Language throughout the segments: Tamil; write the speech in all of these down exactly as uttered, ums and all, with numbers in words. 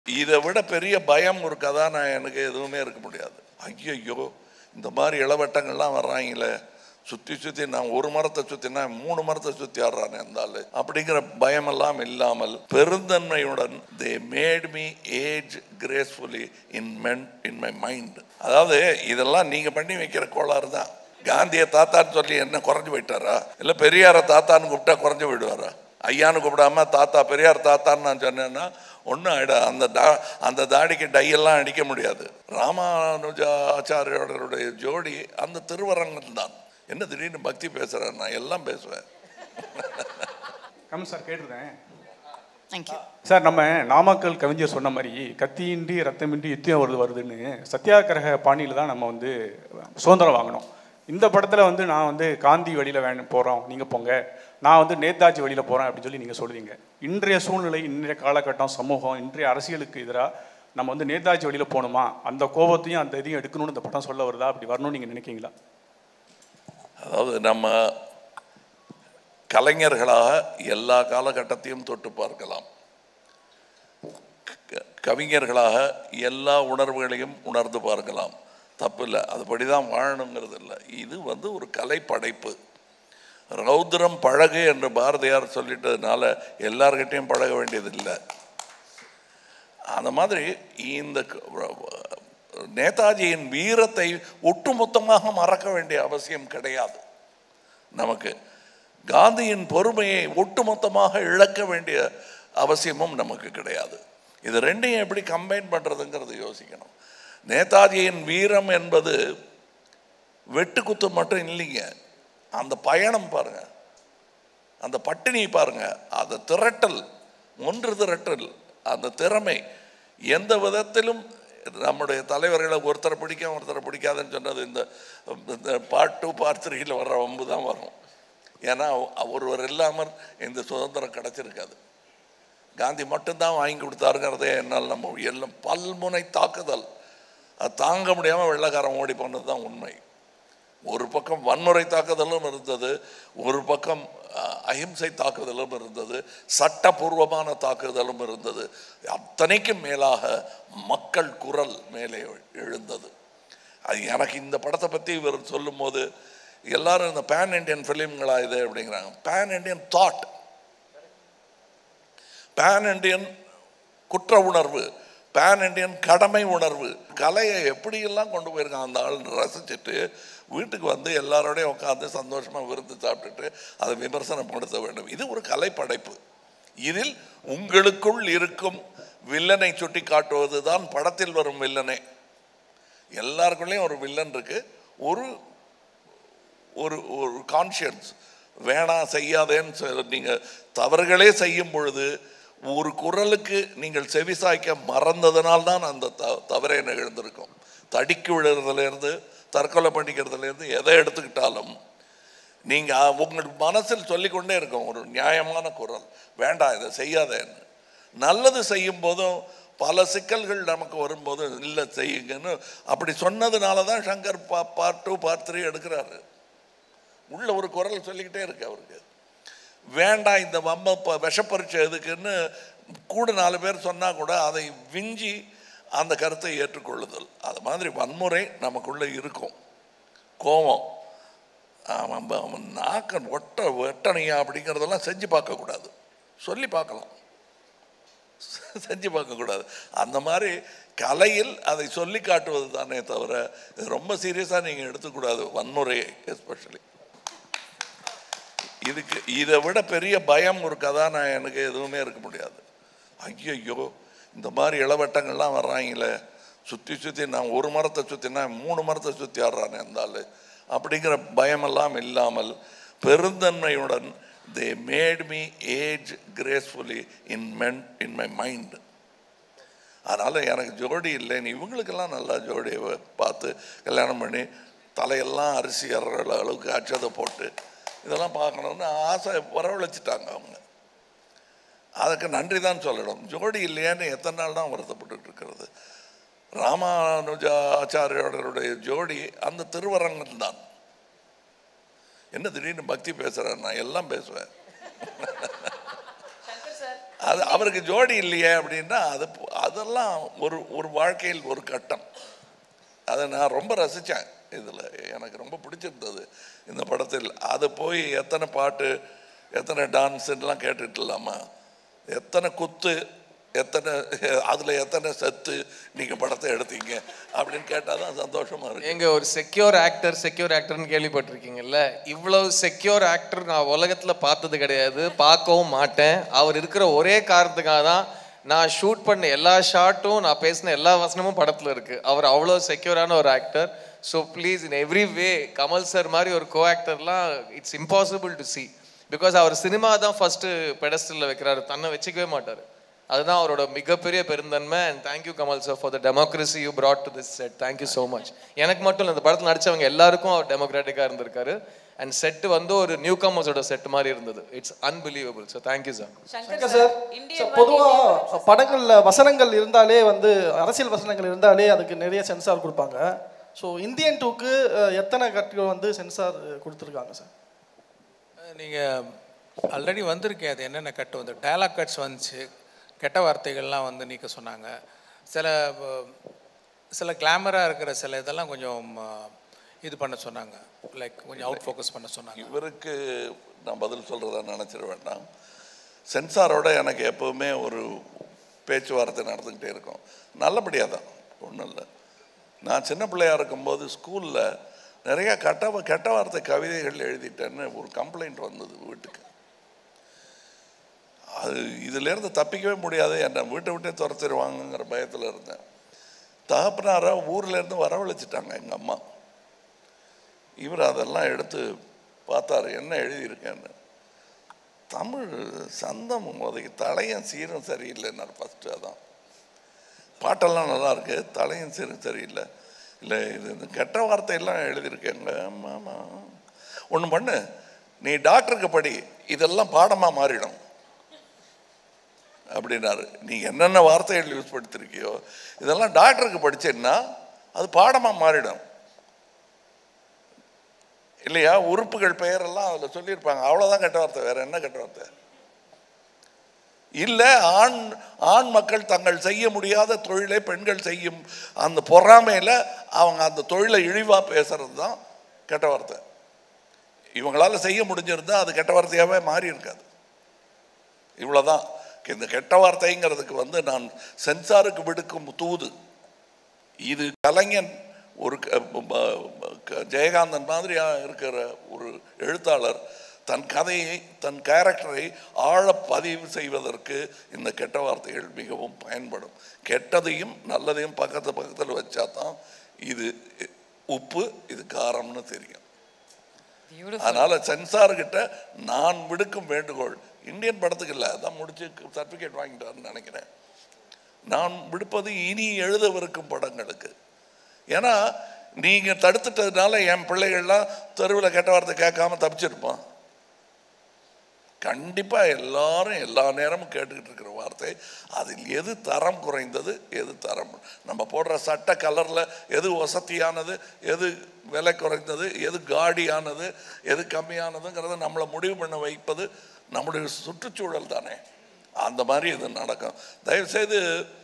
இதை விட பெரிய பயம் ஒரு கதாநாயகனுக்கு எதுவுமே இருக்க முடியாது. ஐயோ இந்த மாதிரி இளவட்டங்கள்லாம் வர்றாங்களே, சுற்றி சுற்றி நான் ஒரு மரத்தை சுற்றினா மூணு மரத்தை சுற்றி ஆடுறானே இருந்தாலும் அப்படிங்கிற பயமெல்லாம் இல்லாமல் பெருந்தன்மையுடன் they made me age gracefully in men in my mind. அதாவது இதெல்லாம் நீங்கள் பண்ணி வைக்கிற கோளாறு தான். காந்தியை தாத்தான்னு சொல்லி என்ன குறைஞ்சு போயிட்டாரா? இல்லை பெரியாரை தாத்தான்னு கூப்பிட்டா குறைஞ்சு போயிடுவாரா? ஐயான்னு கூப்பிடாம தாத்தா பெரியார் தாத்தான்னு நான் சொன்னேன்னா ஒன்றும் ஆயிடா. அந்த டா அந்த தாடிக்கு டையெல்லாம் அடிக்க முடியாது. ராமானுஜாச்சாரியோடைய ஜோடி அந்த திருவரங்கன் தான். என்ன திடீர்னு பக்தி பேசுகிறேன்? நான் எல்லாம் பேசுவேன். கம் சார் கேட்டுருந்தேன் சார். நம்ம நாமக்கல் கவிஞர் சொன்ன மாதிரி கத்தியின்றி ரத்தமின்றி யுத்தம் வருது வருதுன்னு சத்தியாகிரக பாணியில் தான் நம்ம வந்து சுதந்திரம் வாங்கினோம். இந்த படத்தில் வந்து நான் வந்து காந்தி வழியில் வேணும் போகிறோம், நீங்கள் போங்க, நான் வந்து நேதாஜி வழியில் போகிறேன் அப்படின்னு சொல்லி நீங்கள் சொல்லுவீங்க. இன்றைய சூழ்நிலை, இன்றைய காலகட்டம், சமூகம், இன்றைய அரசியலுக்கு எதிராக நம்ம வந்து நேதாஜி வழியில் போகணுமா, அந்த கோபத்தையும் அந்த இதையும் எடுக்கணும்னு இந்த படம் சொல்ல வருதா? அப்படி வரணும்னு நீங்கள் நினைக்கிங்களா? அதாவது நம்ம கலைஞர்களாக எல்லா காலகட்டத்தையும் தொட்டு பார்க்கலாம், கவிஞர்களாக எல்லா உணர்வுகளையும் உணர்ந்து பார்க்கலாம், தப்பு இல்லை. அதுபடி தான் வாழணுங்கிறது இல்லை. இது வந்து ஒரு கலை படைப்பு. ரௌத்ரம் பழகு என்று பாரதியார் சொல்லிட்டதுனால எல்லார்கிட்டையும் பழக வேண்டியது இல்லை. அந்த மாதிரி இந்த நேதாஜியின் வீரத்தை ஒட்டுமொத்தமாக மறக்க வேண்டிய அவசியம் கிடையாது நமக்கு. காந்தியின் பொறுமையை ஒட்டுமொத்தமாக இழக்க வேண்டிய அவசியமும் நமக்கு கிடையாது. இது ரெண்டையும் எப்படி கம்பைன் பண்ணுறதுங்கிறது யோசிக்கணும். நேதாஜியின் வீரம் என்பது வெட்டுக்குத்து மட்டும் இல்லைங்க. அந்த பயணம் பாருங்க, அந்த பட்டினி பாருங்க, அந்த திரட்டல், ஒன்று திரட்டல், அந்த திறமை, எந்த விதத்திலும் நம்முடைய தலைவர்களை ஒருத்தரை பிடிக்க ஒருத்தரை பிடிக்காதுன்னு சொன்னது இந்த பார்ட் டூ பார்ட் த்ரீயில் வர்ற வம்பு தான் வரும். ஏன்னா ஒருவர் இல்லாமல் இந்த சுதந்திரம் கிடச்சிருக்காது. காந்தி மட்டும்தான் வாங்கி கொடுத்தாருங்கிறதே என்னால் நம்ம எல்லாம் பல்முனை தாக்குதல், அது தாங்க முடியாமல் வெள்ளைக்காரன் ஓடி போனது தான் உண்மை. ஒரு பக்கம் வன்முறை தாக்குதலும் இருந்தது, ஒரு பக்கம் அஹிம்சை தாக்குதலும் இருந்தது, சட்டபூர்வமான தாக்குதலும் இருந்தது. அத்தனைக்கும் மேலாக மக்கள் குரல் மேலே எழுந்தது. அது எனக்கு இந்த படத்தை பற்றி இவர் சொல்லும் போது எல்லாரும் இந்த பேன் இண்டியன் ஃபிலிம்களா இது அப்படிங்கிறாங்க. Pan Indian thought, pan Indian குற்ற உணர்வு, பேன் இண்டியன் கடமை உணர்வு, கலையை எப்படியெல்லாம் கொண்டு போயிருக்காங்க அந்த ஆள். ரசிச்சுட்டு வீட்டுக்கு வந்து எல்லாரோடையும் உட்காந்து சந்தோஷமாக விருந்து சாப்பிட்டுட்டு அதை விமர்சனப்படுத்த வேண்டும். இது ஒரு கலை படைப்பு. இதில் உங்களுக்குள் இருக்கும் வில்லனை சுட்டி காட்டுவது தான் படத்தில் வரும் வில்லனே. எல்லாருக்குள்ளேயும் ஒரு வில்லன் இருக்கு, ஒரு ஒரு ஒரு கான்ஷியன்ஸ். வேணாம் செய்யாதேன்னு நீங்கள் தவறுகளே செய்யும் பொழுது ஒரு குரலுக்கு நீங்கள் செவிசாய்க்க மறந்ததனால்தான் அந்த த தவறே நிகழ்ந்திருக்கும். தடிக்கு விழுறதுலேருந்து தற்கொலை பண்ணிக்கிறதுலேருந்து எதை எடுத்துக்கிட்டாலும் நீங்கள் உங்கள் மனசில் சொல்லிக்கொண்டே இருக்கும் ஒரு நியாயமான குரல், வேண்டாம் இதை செய்யாதேன்னு. நல்லது செய்யும் போதும் பல சிக்கல்கள் நமக்கு வரும்போது இல்லை செய்யுங்கன்னு அப்படி சொன்னதுனால தான் சங்கர் பா பார்ட் டூ பார்ட் த்ரீ எடுக்கிறாரு. உள்ள ஒரு குரல் சொல்லிக்கிட்டே இருக்கு அவருக்கு. வேண்டாம் இந்த வம்ப விஷப்பரீட்சை எதுக்குன்னு கூட நாலு பேர் சொன்னால் கூட அதை விஞ்சி அந்த கருத்தை ஏற்றுக்கொள்ளுதல். அது மாதிரி வன்முறை நமக்குள்ளே இருக்கும். கோபம், அவன் நாக்க ஒட்ட வெட்டணையா அப்படிங்கிறதெல்லாம் செஞ்சு பார்க்கக்கூடாது, சொல்லி பார்க்கலாம், செஞ்சு பார்க்கக்கூடாது. அந்த மாதிரி கலையில் அதை சொல்லி காட்டுவது தானே தவிர ரொம்ப சீரியஸாக நீங்கள் எடுத்துக்கூடாது வன்முறையை. எஸ்பெஷலி இதுக்கு இதை விட பெரிய பயம் ஒரு கதாநாயகனுக்கு எதுவுமே இருக்க முடியாது. ஐயோ இந்த மாதிரி இளவட்டங்கள்லாம் வர்றாங்களே, சுற்றி சுற்றி நான் ஒரு மரத்தை சுற்றினா மூணு மரத்தை சுற்றி ஆடுறானே இருந்தாலும் அப்படிங்கிற பயமெல்லாம் இல்லாமல் பெருந்தன்மையுடன் they made me age gracefully in men in my mind. அதனால் எனக்கு ஜோடி இல்லைன்னு இவங்களுக்கெல்லாம் நல்லா ஜோடியை பார்த்து கல்யாணம் பண்ணி தலையெல்லாம் அரிசி ஏறுற அளவுக்கு அச்சதை போட்டு இதெல்லாம் பார்க்கணுன்னு ஆசை வரவழைச்சிட்டாங்க அவங்க. அதுக்கு நன்றி தான் சொல்லணும். ஜோடி இல்லையான்னு எத்தனை நாள் தான் வருத்தப்பட்டு இருக்கிறது. ராமானுஜாச்சாரியோடைய ஜோடி அந்த திருவரங்கன் தான். என்ன திடீர்னு பக்தி பேசுகிறேன்? நான் எல்லாம் பேசுவேன். அது அவருக்கு ஜோடி இல்லையே அப்படின்னா அது அதெல்லாம் ஒரு ஒரு வாழ்க்கையில் ஒரு கட்டம். அதை நான் ரொம்ப ரசித்தேன். இதில் எனக்கு ரொம்ப பிடிச்சிருந்தது இந்த படத்தில். அதை போய் எத்தனை பாட்டு எத்தனை டான்ஸுலாம் கேட்டுட்டு இல்லாமா, எத்தனை குத்து, எத்தனை அதில் எத்தனை செத்து நீங்கள் படத்தை எடுத்தீங்க அப்படின்னு கேட்டால் தான் சந்தோஷமாக இருக்கு. எங்கள் ஒரு செக்யூர் ஆக்டர் செக்யூர் ஆக்டர்னு கேள்விப்பட்டிருக்கீங்கல்ல, இவ்வளோ செக்யூர் ஆக்டர் நான் உலகத்தில் பார்த்தது கிடையாது, பார்க்கவும் மாட்டேன். அவர் இருக்கிற ஒரே காரணத்துக்காக தான் நான் ஷூட் பண்ண எல்லா ஷாட்டும் நான் பேசின எல்லா வசனமும் படத்தில் இருக்குது. அவர் அவ்வளோ செக்யூரான ஒரு actor. So please in every way Kamal sir மாதிரி ஒரு கோ ஆக்டர்லாம் it's impossible to see. Because அவர் சினிமா தான் ஃபஸ்ட்டு பெடஸ்டலில் வைக்கிறாரு, தன்னை வச்சுக்கவே மாட்டார். அதுதான் அவரோட மிகப்பெரிய பெருந்தன்மை. And thank you Kamal sir for the democracy you brought to this set. Thank you so much. எனக்கு மட்டும் இல்லை, இந்த படத்தில் நடித்தவங்க எல்லாருக்கும் அவர் டெமோக்ராட்டிக்காக இருந்திருக்காரு. அண்ட் செட்டு வந்து ஒரு நியூ கமர்ஸோட செட் மாதிரி இருந்தது. It's unbelievable. So thank you sir. Shankar sir, பொதுவாக படங்களில் வசனங்கள் இருந்தாலே வந்து அரசியல் வசனங்கள் இருந்தாலே அதுக்கு நிறைய சென்சார் கொடுப்பாங்க. ஸோ இந்தியன் டூக்கு எத்தனை கட்டுகள் வந்து சென்சார் கொடுத்துருக்காங்க சார்? நீங்கள் ஆல்ரெடி வந்திருக்கேன். அது என்னென்ன கட்டு வந்து டயலாக் கட்ஸ் வந்துச்சு, கெட்ட வார்த்தைகள்லாம் வந்து நீக்க சொன்னாங்க. சில சில கிளாமராக இருக்கிற சில இதெல்லாம் கொஞ்சம் இது பண்ண சொன்னாங்க, லைக் கொஞ்சம் அவுட் ஃபோக்கஸ் பண்ண சொன்னாங்க. இவருக்கு நான் பதில் சொல்கிறதா நினச்சிட வேண்டாம். சென்சாரோட எனக்கு எப்போவுமே ஒரு பேச்சுவார்த்தை நடந்துக்கிட்டே இருக்கும். நல்லபடியாக தான், ஒன்றும் இல்லை. நான் சின்ன பிள்ளையாக இருக்கும்போது ஸ்கூலில் நிறையா கெட்ட கெட்ட வார்த்தை கவிதைகள் எழுதிட்டேன்னு ஒரு கம்ப்ளைண்ட் வந்தது வீட்டுக்கு. அது இதிலேருந்து தப்பிக்கவே முடியாது, என்னை வீட்டை விட்டே துரத்திடுவாங்கங்கிற பயத்தில் இருந்தேன். தகப்பனாராக ஊர்லேருந்து வரவழைச்சிட்டாங்க எங்கள் அம்மா. இவர் அதெல்லாம் எடுத்து பார்த்தாரு, என்ன எழுதியிருக்கேன்னு. தமிழ் சந்தம் அதுக்கு தலையும் சீரும் சரியில்லைன்னாரு ஃபஸ்ட்டு. அதான் பாட்டெல்லாம் நல்லா இருக்கு, தலையும் சீரும் சரியில்லை. இல்லை இது இந்த கெட்ட வார்த்தையெல்லாம் எழுதியிருக்கேங்க. ஆமாம், ஒன்று பண்ணு, நீ டாக்டருக்கு படி, இதெல்லாம் பாடமாக மாறிடும் அப்படின்னாரு. நீ என்னென்ன வார்த்தைகள் யூஸ் படுத்திருக்கியோ இதெல்லாம் டாக்டருக்கு படிச்சேன்னா அது பாடமாக மாறிடும் இல்லையா? உறுப்புகள் பெயரெல்லாம் அதில் சொல்லியிருப்பாங்க, அவ்வளோதான் கெட்ட வார்த்தை, வேற என்ன கெட்ட வார்த்தை? இல்லை, ஆண் ஆண் மக்கள் தங்கள் செய்ய முடியாத தொழிலை பெண்கள் செய்யும் அந்த பொறாமையில் அவங்க அந்த தொழிலை இழிவாக பேசுறது தான் கெட்ட வார்த்தை. இவங்களால் செய்ய முடிஞ்சிருந்தா அது கெட்ட வார்த்தையாகவே மாறி இருக்காது. இவ்வளோதான். இந்த கெட்ட வார்த்தைங்கிறதுக்கு வந்து நான் சென்சாருக்கு விடுக்கும் தூது இது. கலைஞன் ஒரு ஜெயகாந்தன் மாதிரியாக இருக்கிற ஒரு எழுத்தாளர் தன் கதையை தன் கேரக்டரை ஆழ பதிவு செய்வதற்கு இந்த கெட்ட வார்த்தைகள் மிகவும் பயன்படும். கெட்டதையும் நல்லதையும் பக்கத்து பக்கத்தில் வச்சா தான் இது உப்பு இது காரம்னு தெரியும். அதனால சென்சார்கிட்ட நான் விடுக்கும் வேண்டுகோள், இந்தியன் படத்துக்கு இல்லை, அதான் முடிச்சு சர்டிஃபிகேட் வாங்கிட்டாருன்னு நினைக்கிறேன், நான் விடுப்பது இனி எழுதவிருக்கும் படங்களுக்கு. ஏன்னா நீங்கள் தடுத்துட்டதுனால என் பிள்ளைகள்லாம் தெருவில் கெட்ட வார்த்தை கேட்காம தப்பிச்சிருப்பான். கண்டிப்பாக எல்லாரும் எல்லா நேரமும் கேட்டுக்கிட்டு இருக்கிற வார்த்தை, அதில் எது தரம் குறைந்தது, எது தரம், நம்ம போடுற சட்ட கலரில் எது வசதியானது, எது விலை குறைந்தது, எது காடியானது, எது கம்மியானதுங்கிறத நம்மளை முடிவு பண்ண வைப்பது நம்முடைய சுற்றுச்சூழல் தானே. அந்த மாதிரி இது நடக்கும். தயவுசெய்து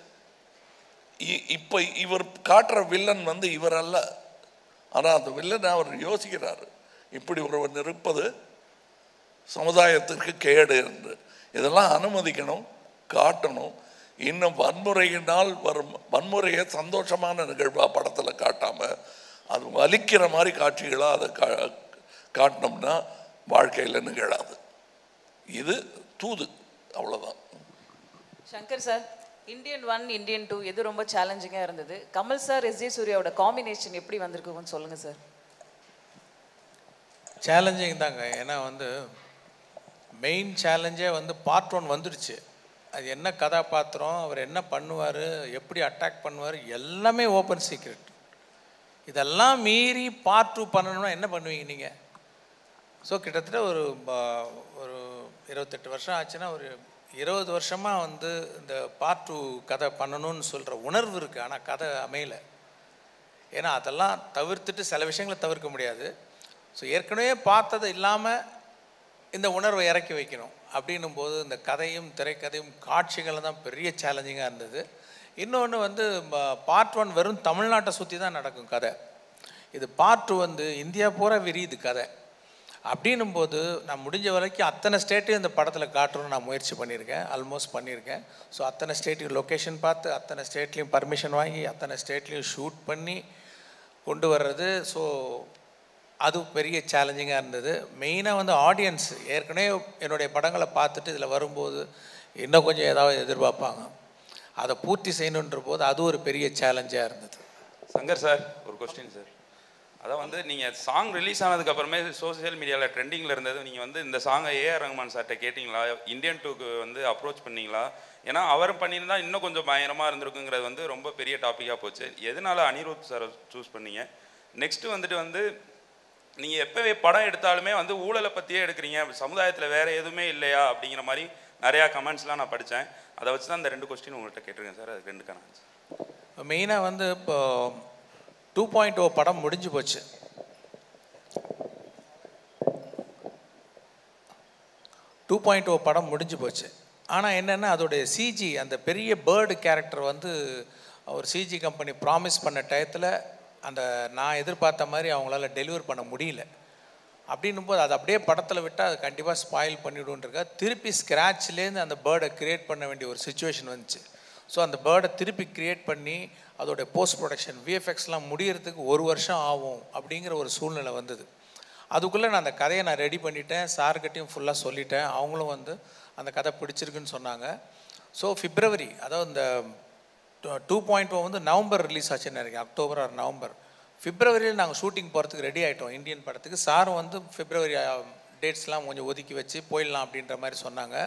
இப்போ இவர் காட்டுற வில்லன் வந்து இவர் அல்ல, ஆனால் அந்த வில்லன் அவர் யோசிக்கிறார், இப்படி ஒருவன் இருப்பது சமுதாயத்திற்கு கேடு என்று. இதெல்லாம் அனுமதிக்கணும், காட்டணும். இன்னும் வன்முறையினால் வரும் வன்முறையை சந்தோஷமான நிகழ்வாக படத்தில் காட்டாமல் அது வலிக்கிற மாதிரி காட்சிகளாக அதை கா காட்டினோம்னா வாழ்க்கையில் நிகழாது. இது தூது, அவ்வளோதான். Shankar sir, Indian one Indian two எது ரொம்ப சேலஞ்சிங்காக இருந்தது? கமல் சார் எஸ் ஜே சூர்யாவோட காம்பினேஷன் எப்படி வந்திருக்குன்னு சொல்லுங்கள் சார். சேலஞ்சிங் தாங்க. ஏன்னா வந்து மெயின் சேலஞ்சே வந்து பார்ட் ஒன் வந்துடுச்சு. அது என்ன கதாபாத்திரம், அவர் என்ன பண்ணுவார், எப்படி அட்டாக் பண்ணுவார், எல்லாமே ஓப்பன் சீக்ரெட். இதெல்லாம் மீறி பார்ட் டூ பண்ணணும்னா என்ன பண்ணுவீங்க நீங்கள்? ஸோ கிட்டத்தட்ட ஒரு ஒரு இருபத்தெட்டு வருஷம் ஆச்சுன்னா ஒரு இருபது வருஷமாக வந்து இந்த பார்ட் டூ கதை பண்ணணும்னு சொல்கிற உணர்வு இருக்குது. ஆனால் கதை அமையலை. ஏன்னா அதெல்லாம் தவிர்த்துட்டு சில விஷயங்களை தவிர்க்க முடியாது. ஸோ ஏற்கனவே பார்த்தது இல்லாமல் இந்த உணர்வை இறக்கி வைக்கணும் அப்படின்னும் போது இந்த கதையும் திரைக்கதையும் காட்சிகளும் தான் பெரிய சேலஞ்சிங்காக இருந்தது. இன்னொன்று வந்து பார்ட் ஒன் வெறும் தமிழ்நாட்டை சுற்றி தான் நடக்கும் கதை. இது பார்ட் டூ வந்து இந்தியா பூரா விரியுது கதை. அப்படின்னும் போது நான் முடிஞ்ச வரைக்கும் அத்தனை ஸ்டேட்டையும் இந்த படத்தில் காட்டணும்னு நான் முயற்சி பண்ணியிருக்கேன், ஆல்மோஸ்ட் பண்ணியிருக்கேன். ஸோ அத்தனை ஸ்டேட்டையும் லொக்கேஷன் பார்த்து அத்தனை ஸ்டேட்லேயும் பர்மிஷன் வாங்கி அத்தனை ஸ்டேட்லேயும் ஷூட் பண்ணி கொண்டு வர்றது. ஸோ அது பெரிய சேலஞ்சிங்காக இருந்தது. மெயினாக வந்து ஆடியன்ஸ் ஏற்கனவே என்னுடைய படங்களை பார்த்துட்டு இதில் வரும்போது இன்னும் கொஞ்சம் ஏதாவது எதிர்பார்ப்பாங்க, அதை பூர்த்தி செய்யணுன்ற போது அது ஒரு பெரிய சேலஞ்சாக இருந்தது. சங்கர் சார், ஒரு கொஸ்டின் சார். அதான் வந்து நீங்கள் சாங் ரிலீஸ் ஆனதுக்கப்புறமே சோசியல் மீடியாவில் ட்ரெண்டிங்கில் இருந்தது. நீங்கள் வந்து இந்த சாங்கை ஏஆர் ரஹ்மான் சார்கிட்ட கேட்டிங்களா, இந்தியன் டூக்கு வந்து அப்ரோச் பண்ணிங்களா? ஏன்னா அவர் பண்ணியிருந்தால் இன்னும் கொஞ்சம் பயங்கரமாக இருந்திருக்குங்கிறது வந்து ரொம்ப பெரிய டாப்பிக்காக போச்சு. எதனால் அனிருத் சாரை சூஸ் பண்ணீங்க? நெக்ஸ்ட்டு வந்துட்டு வந்து நீங்கள் எப்போவே படம் எடுத்தாலுமே வந்து ஊழலை பற்றியே எடுக்கிறீங்க, சமுதாயத்தில் வேறு எதுவுமே இல்லையா அப்படிங்கிற மாதிரி நிறையா கமெண்ட்ஸ்லாம் நான் படித்தேன். அதை வச்சு தான் இந்த ரெண்டு கொஸ்டின் உங்கள்கிட்ட கேட்டிருக்கேன் சார். அதுக்கு ரெண்டுக்கான ஆன்சர். மெயினாக வந்து இப்போ டூ பாயிண்ட் ஓ படம் முடிஞ்சு போச்சு. டூ பாயிண்ட் ஓ படம் முடிஞ்சு போச்சு. ஆனால் என்னென்னா அதோடைய சிஜி, அந்த பெரிய பேர்டு கேரக்டர் வந்து ஒரு சிஜி கம்பெனி ப்ராமிஸ் பண்ண டயத்தில் அந்த நான் எதிர்பார்த்த மாதிரி அவங்களால டெலிவர் பண்ண முடியல. அப்படின்னும் போது அது அப்படியே படத்தில் விட்டால் அது கண்டிப்பாக ஸ்பாயில் பண்ணிவிடுன்றக்கா திருப்பி ஸ்க்ராட்ச்லேருந்து அந்த பேர்டை க்ரியேட் பண்ண வேண்டிய ஒரு சுச்சுவேஷன் வந்துச்சு. ஸோ அந்த பேர்டை திருப்பி க்ரியேட் பண்ணி அதோடைய போஸ்ட் ப்ரொடக்ஷன் விஎஃப்எக்ஸ்லாம் முடியறதுக்கு ஒரு வருஷம் ஆகும் அப்படிங்கிற ஒரு சூழ்நிலை வந்தது. அதுக்குள்ளே நான் அந்த கதையை நான் ரெடி பண்ணிட்டேன், சார்கிட்டையும் ஃபுல்லாக சொல்லிட்டேன். அவங்களும் வந்து அந்த கதை பிடிச்சிருக்குன்னு சொன்னாங்க. ஸோ பிப்ரவரி, அதாவது இந்த டூ பாயிண்ட் ஓ வந்து நவம்பர் ரிலீஸ் ஆச்சுன்னு நினைக்கிறேன், அக்டோபர் ஆர் நவம்பர். பிப்ரவரியில் நாங்கள் ஷூட்டிங் போகிறதுக்கு ரெடி ஆகிட்டோம் இந்தியன் படத்துக்கு. சாரும் வந்து பிப்ரவரி டேட்ஸ்லாம் கொஞ்சம் ஒதுக்கி வச்சு போயிடலாம் அப்படின்ற மாதிரி சொன்னாங்க.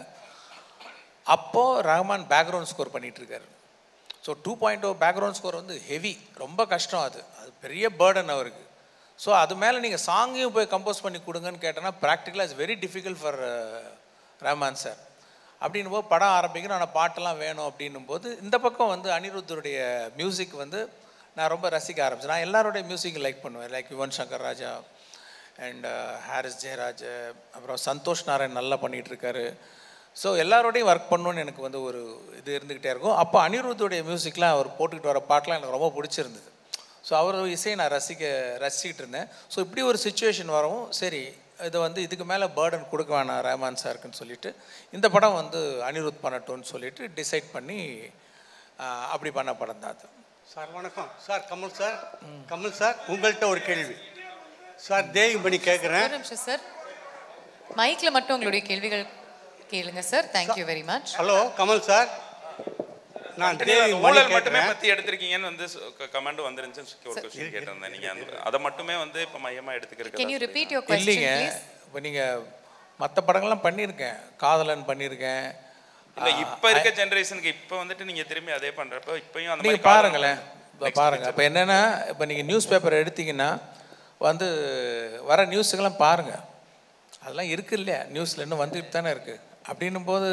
அப்போது ரஹ்மான் பேக்ரவுண்ட் ஸ்கோர் பண்ணிகிட்ருக்காரு. So two point O background score வந்து ஹெவி, ரொம்ப கஷ்டம். அது அது பெரிய பேர்டன் அவருக்கு. ஸோ அது மேலே நீங்கள் சாங்கையும் போய் கம்போஸ் பண்ணி கொடுங்கன்னு கேட்டோன்னா ப்ராக்டிக்கலாக it's very difficult for Rahman sir. அப்படின்னும் போது படம் ஆரம்பிக்கணும், ஆனால் பாட்டெல்லாம் வேணும் அப்படின்னும் போது இந்த பக்கம் வந்து அனிருத்தருடைய மியூசிக் வந்து நான் ரொம்ப ரசிக்க ஆரம்பிச்சேன். நான் எல்லாருடைய மியூசிக் லைக் பண்ணுவேன், லைக் யுவன் சங்கர் ராஜா அண்ட் ஹாரிஸ் ஜெயராஜ், அப்புறம் சந்தோஷ் நாராயண் நல்லா பண்ணிகிட்ருக்காரு. ஸோ எல்லாரோடையும் ஒர்க் பண்ணணுன்னு எனக்கு வந்து ஒரு இது இருந்துக்கிட்டே இருக்கும். அப்போ அனிருத்துடைய மியூசிக்லாம் அவர் போட்டுக்கிட்டு வர பாட்டெலாம் எனக்கு ரொம்ப பிடிச்சிருந்தது. ஸோ அவர் இசையை நான் ரசிக்க ரசிக்கிட்டு இருந்தேன். ஸோ இப்படி ஒரு சுச்சுவேஷன் வரவும் சரி இதை வந்து இதுக்கு மேலே பேர்டன் கொடுக்க வேணாம் ரஹ்மான் சாருக்குன்னு சொல்லிட்டு இந்த படம் வந்து அனிருத் பண்ணட்டும்னு சொல்லிட்டு டிசைட் பண்ணி அப்படி பண்ண படம் தான் அது. சார் வணக்கம் sir. Kamal sir, Kamal sir உங்கள்கிட்ட ஒரு கேள்வி சார். தேவி பண்ணி கேட்குறேன் சார். மைக்கில் மட்டும் உங்களுடைய கேள்விகள் கேளுங்க sir. Thank you very much. Hello Kamal sir, நான் தேவி ஊழல் மட்டுமே பற்றி எடுத்திருக்கீங்கன்னு வந்து கமெண்ட் வந்துருந்துச்சு. ஒரு கொஸ்டின் கேட்டிருந்தேன், நீங்கள் அந்த அதை மட்டுமே வந்து இப்போ மையமாக எடுத்துக்கிறீங்க. Can you repeat your question please? இல்லைங்க, இப்போ நீங்கள் மற்ற படங்கள்லாம் பண்ணியிருக்கேன், காதலன் பண்ணியிருக்கேன். இல்லை இப்போ இருக்க ஜென்ரேஷனுக்கு இப்போ வந்துட்டு நீங்கள் திரும்பி அதே பண்ணுறப்போ இப்போயும் அந்த நீங்கள் பாருங்களேன். இப்போ பாருங்கள், இப்போ என்னென்னா இப்போ நீங்கள் நியூஸ் பேப்பர் எடுத்தீங்கன்னா வந்து வர நியூஸுக்கெல்லாம் பாருங்கள், அதெல்லாம் இருக்குது இல்லையா நியூஸில் இன்னும் வந்துட்டு தானே இருக்குது. அப்படின்னும் போது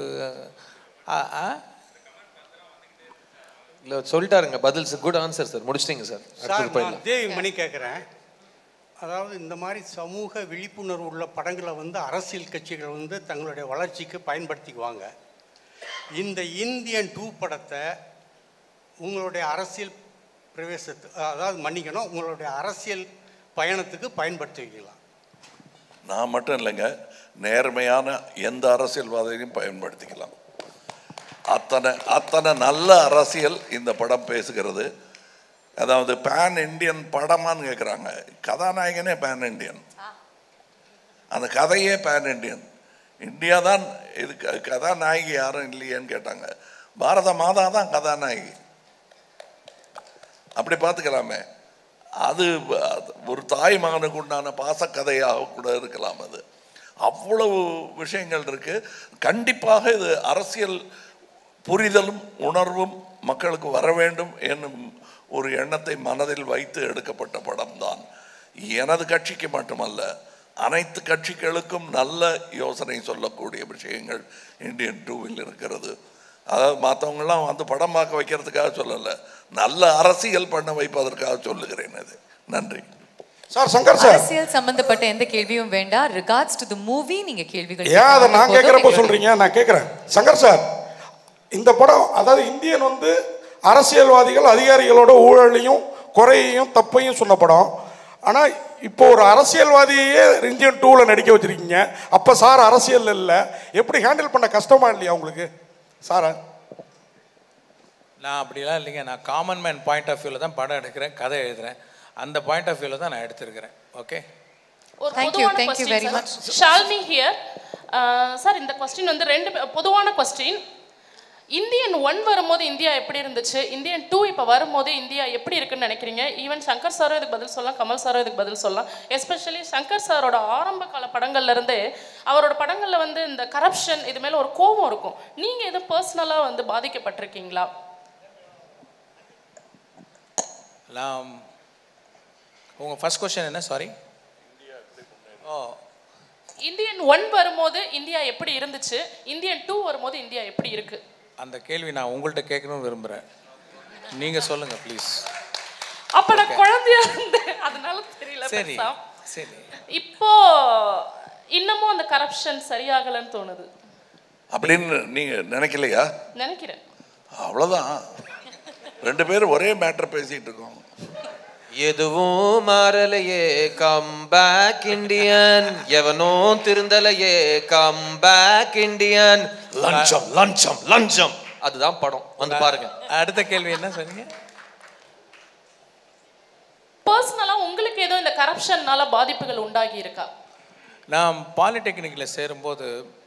இல்லை சொல்லிட்டாருங்க பதில். குட் ஆன்சர் சார், முடிச்சிட்டிங்க சார். சார் நான் தேவி மணி கேட்குறேன். அதாவது இந்த மாதிரி சமூக விழிப்புணர்வு உள்ள படங்களை வந்து அரசியல் கட்சிகள் வந்து தங்களுடைய வளர்ச்சிக்கு பயன்படுத்திக்குவாங்க. இந்த இந்தியன் டூ படத்தை உங்களுடைய அரசியல் பிரவேசத்து, அதாவது மன்னிக்கணும், உங்களுடைய அரசியல் பயணத்துக்கு பயன்படுத்திக்கலாம். நான் மட்டும் இல்லைங்க, நேர்மையான எந்த அரசியல்வாதியையும் பயன்படுத்திக்கலாம். அத்தனை அத்தனை நல்ல அரசியல் இந்த படம் பேசுகிறது. அதாவது பேன் இண்டியன் படமான்னு கேட்குறாங்க. கதாநாயகனே பேன் இண்டியன், அந்த கதையே பேன் இண்டியன். இந்தியா தான் இது, கதாநாயகி யாரும் இல்லையேன்னு கேட்டாங்க. பாரத மாதா தான் கதாநாயகி. அப்படி பார்த்துக்கலாமே. அது ஒரு தாய் மகனுக்கு உண்டான பாசக்கதையாக கூட இருக்கலாம். அது அவ்வளவு விஷயங்கள் இருக்கு. கண்டிப்பாக இது அரசியல் புரிதலும் உணர்வும் மக்களுக்கு வர வேண்டும் என்னும் ஒரு எண்ணத்தை மனதில் வைத்து எடுக்கப்பட்ட படம் தான். எனது கட்சிக்கு மட்டுமல்ல, அனைத்து கட்சிகளுக்கும் நல்ல யோசனை சொல்லக்கூடிய விஷயங்கள் இந்தியன் டூவில் இருக்கிறது. அதாவது மற்றவங்களாம் வந்து படம் பார்க்க வைக்கிறதுக்காக சொல்லலை, நல்ல அரசியல் பண்ண வைப்பதற்காக சொல்லுகிறேன். அது நன்றி சார் சங்கர் சார் அரசியல் சம்பந்தப்பட்ட எந்த கேள்வியும் வேண்டாம். ரிகார்ட்ஸ் டு தி மூவி நீங்க கேள்விகள் ஏன் அதை நான் கேட்குறப்போ சொல்றீங்க? நான் கேட்குறேன் சங்கர் சார், இந்த படம் அதாவது இந்தியன் வந்து அரசியல்வாதிகள் அதிகாரிகளோட ஊழலையும் குறையையும் தப்பையும் சொன்ன படம். ஆனால் இப்போ ஒரு அரசியல்வாதியே இந்தியன் டூவில் நடிக்க வச்சிருக்கீங்க. அப்போ சார் அரசியல் இல்லை, எப்படி ஹேண்டில் பண்ண கஷ்டமா இல்லையா உங்களுக்கு சாரா? நான் அப்படிலாம் இல்லைங்க. நான் காமன் மேன் பாயிண்ட் ஆஃப் வியூவில் தான் படம் எடுக்கிறேன், கதை எழுதுகிறேன். அந்த பாயிண்ட் ஆஃப் வியூவில் தான் நான் எடுத்திருக்கிறேன். ஓகே, ஒரு பொதுவான क्वेश्चन ஷால்னி ஹியர். சார் இந்த क्वेश्चन வந்து ரெண்டு பொதுவான क्वेश्चन. இந்தியன் ஒன் வரும்போது இந்தியா எப்படி இருந்துச்சு, இந்தியன் டூ இப்போ வரும்போது இந்தியா எப்படி இருக்குன்னு நினைக்கிறீங்க? ஈவன் சங்கர் சாரும் இதுக்கு பதில் சொல்லலாம், கமல் சாரும் இதுக்கு பதில் சொல்லலாம். எஸ்பெஷலி சங்கர் சாரோட ஆரம்ப கால படங்கள்ல இருந்தே அவரோட படங்கள்ல வந்து இந்த கரப்ஷன் இது மேல ஒரு கோபம் இருக்கும். நீங்க எதுவும் பர்சனலா வந்து பாதிக்கப்பட்டிருக்கீங்களா? நான் உங்கள் ஃபர்ஸ்ட் கொஸ்டின் என்ன? சாரி. ஓ, இந்தியன் ஒன் வரும்போது இந்தியா எப்படி இருந்துச்சு, இந்தியன் டூ வரும்போது இந்தியா எப்படி இருக்கு? அந்த கேள்வி நான் உங்கள்கிட்ட கேட்கணும்னு விரும்புகிறேன். நீங்கள் சொல்லுங்கள் ப்ளீஸ். அப்போ நான் குழந்தையா இருந்தேன், அதனால தெரியல. சரி சரி. இப்போ இன்னமும் அந்த கரப்ஷன் சரியாகலன்னு தோணுது அப்படின்னு நீங்கள் நினைக்கலையா? நினைக்கிறேன். அவ்வளோதான், ரெண்டு பேரும் ஒரே மேட்டர் பேசிகிட்டு இருக்கோம். எதுவும் மாறலையே, கம் பேக் இண்டியன். எவனோ திருந்தலையே, கம் பேக் இண்டியன். லஞ்சம் லஞ்சம் லஞ்சம், அதுதான் படம். வந்து பாருங்க. அடுத்த கேள்வி என்ன சொன்னீங்க? பர்சனலா உங்களுக்கு ஏதோ இந்த கரப்ஷன்னால பாதிப்புகள் உண்டாகி இருக்கா? நான் பாலிடெக்னிக்கில் சேரும்போது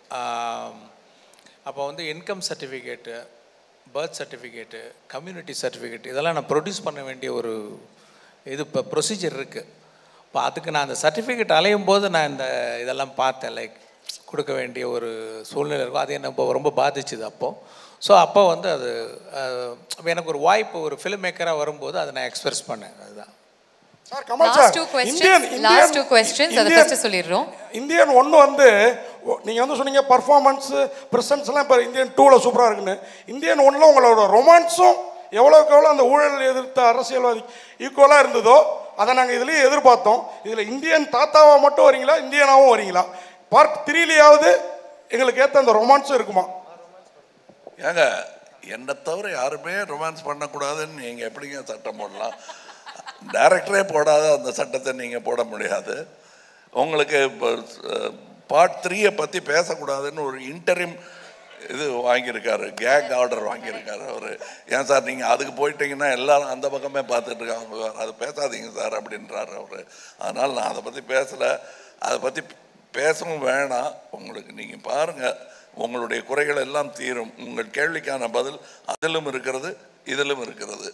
அப்போ வந்து income certificate, birth certificate, community certificate இதெல்லாம் நான் ப்ரொடியூஸ் பண்ண வேண்டிய ஒரு இது இப்போ ப்ரொசீஜர் இருக்குது. இப்போ அதுக்கு நான் அந்த சர்டிஃபிகேட் அலையும் போது நான் இந்த இதெல்லாம் பார்த்தேன், லைக் கொடுக்க வேண்டிய ஒரு சூழ்நிலை இருக்கும். அது என்ன இப்போ ரொம்ப பாதிச்சுது அப்போது. ஸோ அப்போ வந்து அது எனக்கு ஒரு வாய்ப்பு, ஒரு ஃபிலிம் மேக்கராக வரும்போது அதை நான் எக்ஸ்பிரஸ் பண்ணேன். அதுதான் sir. Kamal sir, Indian last two questions அத ஃபர்ஸ்ட் சொல்லிடுறோம். இந்தியன் ஒன்று வந்து நீங்கள் வந்து சொன்னீங்க பர்ஃபார்மன்ஸு ப்ரெசன்ஸ்லாம் இப்போ இந்தியன் டூவில் சூப்பராக இருக்குன்னு. இந்தியன் ஒன்றில் உங்களோட ரொமான்ஸும் எவ்வளோக்கு எவ்வளோ அந்த ஊழல் எதிர்த்த அரசியல்வாதி ஈக்குவலாக இருந்ததோ அதை நாங்கள் இதுலேயும் எதிர்பார்த்தோம். இதில் இந்தியன் தாத்தாவாக மட்டும் வரீங்களா, இந்தியனாகவும் வரீங்களா? பார்ட் த்ரீலையாவது எங்களுக்கு ஏற்ற அந்த ரொமான்ஸும் இருக்குமா? ஏங்க, என்னை தவிர யாருமே ரொமான்ஸ் பண்ணக்கூடாதுன்னு நீங்கள் எப்படிங்க சட்டம் போடலாம்? டைரக்டரே போடாத அந்த சட்டத்தை நீங்கள் போட முடியாது. உங்களுக்கு இப்போ பார்ட் த்ரீயை பற்றி பேசக்கூடாதுன்னு ஒரு இன்டரிம் இது வாங்கியிருக்காரு, கேக் ஆர்டர் வாங்கியிருக்காரு அவர். ஏன் சார் நீங்கள் அதுக்கு போயிட்டீங்கன்னா எல்லாரும் அந்த பக்கமே பார்த்துட்டு இருக்காங்க, அது பேசாதீங்க சார் அப்படின்றாரு அவர். அதனால் நான் அதை பற்றி பேசலை, அதை பற்றி பேசவும் வேணாம். உங்களுக்கு நீங்கள் பாருங்கள், உங்களுடைய குறைகள் எல்லாம் தீரும். உங்கள் கேள்விக்கான பதில் அதிலும் இருக்கிறது, இதிலும் இருக்கிறது.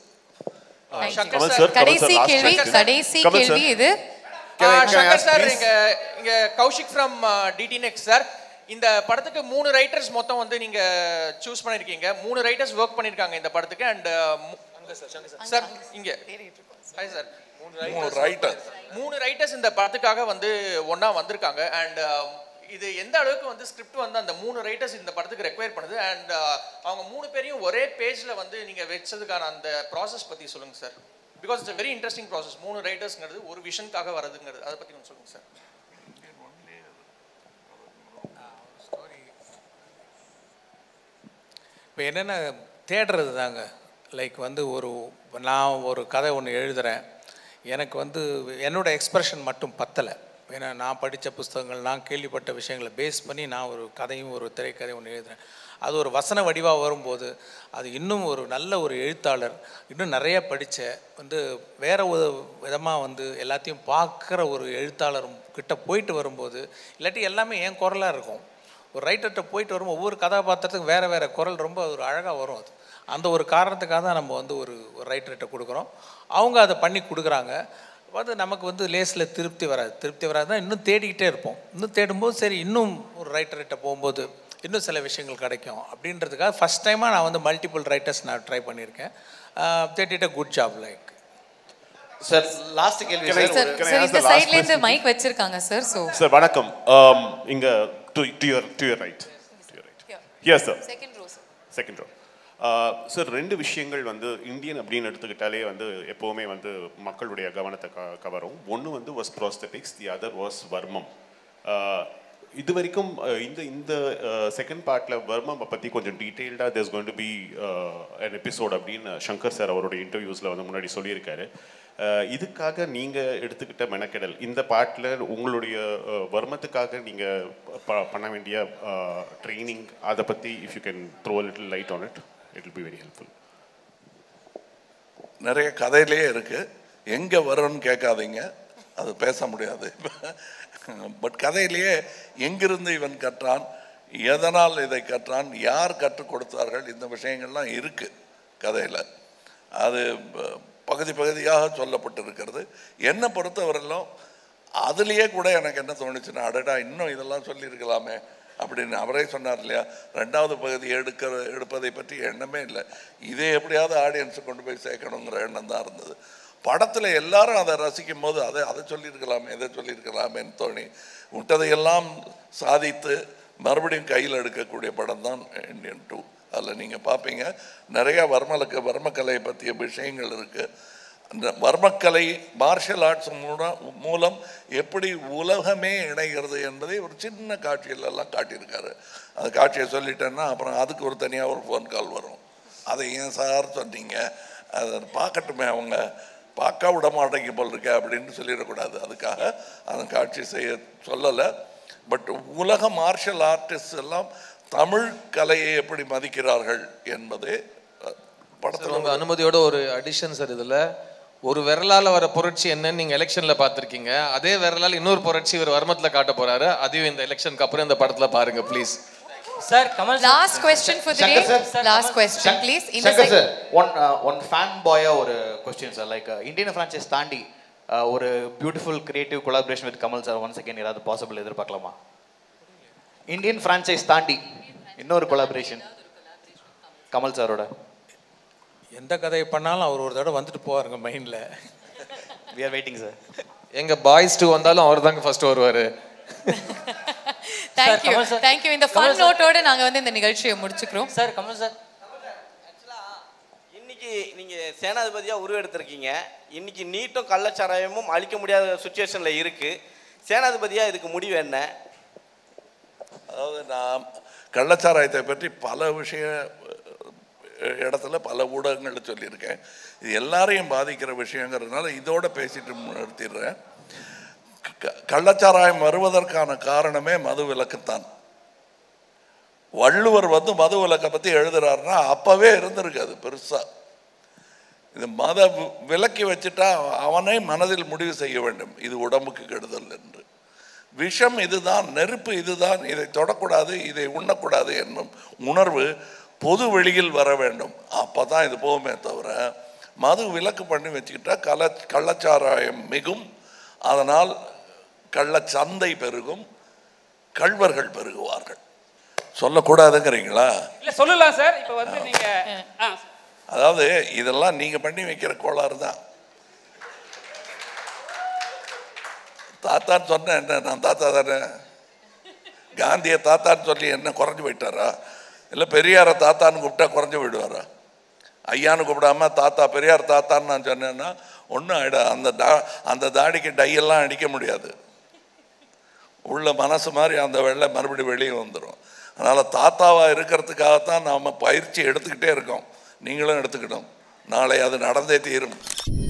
கடைசி கேள்வி, கடைசி கேள்வி இது. சங்கர் சார், இங்க இங்க Kaushik from DD next sir. இந்த படத்துக்கு மூணு ரைட்டர்ஸ் மொத்தம் வந்து நீங்க சூஸ் பண்ணிருக்கீங்க. மூணு ரைட்டர்ஸ் ஒர்க் பண்ணிருக்காங்க இந்த படத்துக்கு. அண்ட் அங்க சார் சங்கர் சார் இங்க ஹாய் சார். மூணு ரைட்டர்ஸ் மூணு ரைட்டர்ஸ் இந்த படத்துக்காக வந்து ஒண்ணா வந்திருக்காங்க. அண்ட் இது எந்த அளவுக்கு வந்து ஸ்கிரிப்ட் வந்து அந்த மூணு ரைட்டர்ஸ் இந்த படத்துக்கு ரெக்வயர் பண்ணுது, அண்ட் அவங்க மூணு பேரையும் ஒரே பேஜ்ல வந்து நீங்க வச்சதுக்கான அந்த ப்ராசஸ் பத்தி சொல்லுங்க sir. Because it's very interesting process. மூணு ரைட்டர்ஸ்ங்கிறது ஒரு விஷனுக்காக வரதுங்கிறது, அதை பத்தி கொஞ்சம் சொல்லுங்க சார். இப்போ என்னென்ன தேடுறது தாங்க. லைக் வந்து ஒரு நான் ஒரு கதை ஒன்று எழுதுகிறேன், எனக்கு வந்து என்னோடய எக்ஸ்ப்ரெஷன் மட்டும் பத்தலை. ஏன்னா நான் படித்த புஸ்தகங்கள், நான் கேள்விப்பட்ட விஷயங்களை பேஸ் பண்ணி நான் ஒரு கதையும் ஒரு திரைக்கதையும் ஒன்று எழுதுகிறேன். அது ஒரு வசன வடிவாக வரும்போது அது இன்னும் ஒரு நல்ல ஒரு எழுத்தாளர், இன்னும் நிறைய படித்த வந்து வேறு ஒரு விதமாக வந்து எல்லாத்தையும் பார்க்குற ஒரு எழுத்தாளர் கிட்ட போயிட்டு வரும்போது, இல்லாட்டி எல்லாமே என் குரலாக இருக்கும். ஒரு ரைட்டர்கிட்ட போயிட்டு வரும் ஒவ்வொரு கதாபாத்திரத்துக்கும் வேறு வேறு குரல் ரொம்ப ஒரு அழகாக வரும். அது அந்த ஒரு காரணத்துக்காக தான் நம்ம வந்து ஒரு ரைட்டர்கிட்ட கொடுக்குறோம். அவங்க அதை பண்ணி கொடுக்குறாங்க. அது நமக்கு வந்து லேஸில் திருப்தி வராது. திருப்தி வராதுன்னா இன்னும் தேடிக்கிட்டே இருப்போம். இன்னும் தேடும்போது சரி இன்னும் ஒரு ரைட்டர்கிட்ட போகும்போது இன்னும் சில விஷயங்கள் கிடைக்கும் அப்படின்றதுக்காக ஃபஸ்ட் டைமாக நான் வந்து மல்டிபிள் ரைட்டர்ஸ் நான் ட்ரை பண்ணியிருக்கேன். தேடிட்ட good job. Like sir last கேள்வி சார். சார் இந்த சைடுல இருந்து மைக் வச்சிருக்காங்க சார். சோ சார் வணக்கம். இங்க to to your to your right to your right yes sir second row sir second row sir ரெண்டு விஷயங்கள் வந்து இந்தியன் அப்படின்னு எடுத்துக்கிட்டாலே வந்து எப்போவுமே வந்து மக்களுடைய கவனத்தை க கவரும். ஒன்று வந்து was prosthetics, the other was varmam. இது வரைக்கும் இந்த இந்த செகண்ட் பார்ட்டில் வர்மம் பற்றி கொஞ்சம் டீட்டெயில்டாக there's going to be an episode அப்படின்னு சங்கர் சார் அவருடைய இன்டர்வியூஸில் வந்து முன்னாடி சொல்லியிருக்காரு. இதுக்காக நீங்கள் எடுத்துக்கிட்ட மெனக்கெடல், இந்த பாட்டில் உங்களுடைய வர்மத்துக்காக நீங்கள் ப பண்ண வேண்டிய ட்ரைனிங், அதை பற்றி if you can throw a little light on it, it will be very helpful. நிறைய கதையிலே இருக்குது, எங்கே வரும்னு கேட்காதீங்க, அது பேச முடியாது. பட் கதையிலேயே எங்கிருந்து இவன் கற்றான், எதனால் இதை கற்றான், யார் கற்றுக் கொடுத்தார்கள், இந்த விஷயங்கள்லாம் இருக்குது கதையில். அது பகுதி பகுதியாக சொல்லப்பட்டிருக்கிறது. என்னை பொறுத்தவரையிலும் அதுலேயே கூட எனக்கு என்ன தோணுச்சுன்னா, அடடா இன்னும் இதெல்லாம் சொல்லியிருக்கலாமே அப்படின்னு அவரே சொன்னார் இல்லையா, ரெண்டாவது பகுதி எடுக்கிற எடுப்பதை பற்றி எண்ணமே இல்லை, இதே எப்படியாவது ஆடியன்ஸை கொண்டு போய் சேர்க்கணுங்கிற எண்ணம் தான் இருந்தது. படத்தில் எல்லாரும் அதை ரசிக்கும் போது அதை அதை சொல்லியிருக்கலாமே இதை சொல்லியிருக்கலாமேன்னு தோணி விட்டதையெல்லாம் சாதித்து மறுபடியும் கையில் எடுக்கக்கூடிய படம் தான் இந்தியன் டூ. அதில் நீங்கள் பார்ப்பீங்க நிறையா வர்மலுக்கு வர்மக்கலையை பற்றிய விஷயங்கள் இருக்குது. அந்த வர்மக்கலை மார்ஷல் ஆர்ட்ஸ் மூலம் மூலம் எப்படி உலகமே இணைகிறது என்பதை ஒரு சின்ன காட்சியிலெல்லாம் காட்டியிருக்காரு. அந்த காட்சியை சொல்லிட்டேன்னா அப்புறம் அதுக்கு ஒரு தனியாக ஒரு ஃபோன் கால் வரும், அதை ஏன் சார் சொன்னீங்க, அதை பார்க்கட்டுமே, அவங்க பார்க்க விட மாட்டேங்க போல் இருக்க அப்படின்னு சொல்லிடக்கூடாது, அதுக்காக அந்த காட்சி செய்ய சொல்லலை. பட் உலக மார்ஷல் ஆர்டிஸ்ட் எல்லாம் தமிழ் கலையை எப்படி மதிக்கிறார்கள் என்பதே படத்தில். உங்கள் அனுமதியோட ஒரு அடிஷன் சார், இதில் ஒரு விரலால் வர புரட்சி என்னன்னு நீங்கள் எலெக்ஷனில் பார்த்துருக்கீங்க, அதே விரலால் இன்னொரு புரட்சி ஒரு வர்மத்தில் காட்ட போகிறாரு, அதையும் இந்த எலெக்ஷனுக்கு அப்புறம் இந்த படத்தில் பாருங்கள் please. Sir, Kamal sir. Last question for the day. Sir, last question, Shan please. In Shankar sir, one uh, one fanboy or question sir, like uh, Indian franchise தாண்டி ஒரு beautiful creative collaboration with Kamal sir once again ஏதாவது பாசிபிள் எதிர்பார்க்கலாமா? இந்தியன் franchise தாண்டி இன்னொரு கொலாபரேஷன் கமல் சாரோட. எந்த கதையை பண்ணாலும் அவர் ஒரு தடவை வந்துட்டு போவாருங்க மைண்டில். we are waiting sir. எங்க பாய்ஸ் டூ வந்தாலும் அவர் தாங்க ஃபர்ஸ்ட் வருவார். Thank you. Thank you. இந்த ஃபன் நோட்டோட நாங்க வந்து இந்த நிகழ்ச்சியை முடிச்சுக்கிறோம். சார் கமல் சார், இன்னைக்கு நீங்க சேனாதிபதியா உருவெடுத்திருக்கீங்க, இன்னைக்கு நீட்டும் கள்ளச்சாராயமும் அழிக்க முடியாத சுச்சுவேஷன்ல இருக்கு, சேனாதிபதியா இதுக்கு முடிவு என்ன? அதாவது நான் கள்ளச்சாராயத்தை பற்றி பல விஷய இடத்துல பல ஊடகங்களில் சொல்லியிருக்கேன், இது எல்லாரையும் பாதிக்கிற விஷயங்கிறதுனால இதோட பேசிட்டு நிறுத்திடுறேன். கள்ளச்சாராயம் வருவதற்கான காரணமே மது விலக்குத்தான். வள்ளுவர் வந்து மது விலக்கை பற்றி எழுதுறாருன்னா அப்பவே இருந்திருக்காது பெருசா. இது மத விலக்கி வச்சுட்டா அவனே மனதில் முடிவு செய்ய வேண்டும், இது உடம்புக்கு கெடுதல் என்று. விஷம் இதுதான், நெருப்பு இதுதான், இதை தொடக்கூடாது, இதை உண்ணக்கூடாது என்னும் உணர்வு பொது வெளியில் வர வேண்டும், அப்போ தான் இது போகுமே தவிர மது விலக்கு பண்ணி வச்சுக்கிட்டா கள்ள கள்ளச்சாராயம் மிகும், அதனால் கள்ளச்சந்தை பெருகும், கள்வர்கள் பெருகுவார்கள். சொல்லக்கூடாதுங்கிறீங்களா? இல்ல சொல்லலாம் சார். இப்போ வந்து நீங்க அதாவது இதெல்லாம் நீங்க பண்ணி வைக்கிற கோளாறு தான். தாத்தான்னு சொன்ன என்ன, நான் தாத்தா தானே, காந்தியை தாத்தான்னு சொல்லி என்ன குறைஞ்சு போயிட்டாரா? இல்லை பெரியாரை தாத்தான்னு கூப்பிட்டா குறைஞ்சு போயிடுவாரா? ஐயான்னு கூப்பிடாம தாத்தா பெரியார் தாத்தான்னு நான் சொன்னேன்னா ஒன்றும் ஆகிடா, அந்த தா அந்த தாடிக்கு டையெல்லாம் அடிக்க முடியாது, உள்ள மனசு மாதிரி அந்த வெள்ளை மறுபடியும் வெளியே வந்துடும். அதனால் தாத்தாவாக இருக்கிறதுக்காகத்தான் நாம் பயிற்சி எடுத்துக்கிட்டே இருக்கோம், நீங்களும் எடுத்துக்கிட்டோம், நாளை அது நடந்தே தீரும்.